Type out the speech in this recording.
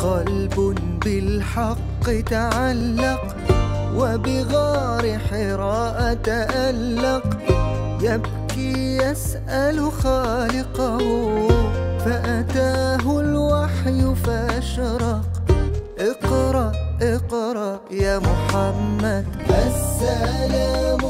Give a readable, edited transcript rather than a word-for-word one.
قلب بالحق تعلق وبغار حراء تألق، يبكي يسأل خالقه فأتاه الوحي فأشرق. اقرأ اقرأ يا محمد، السلام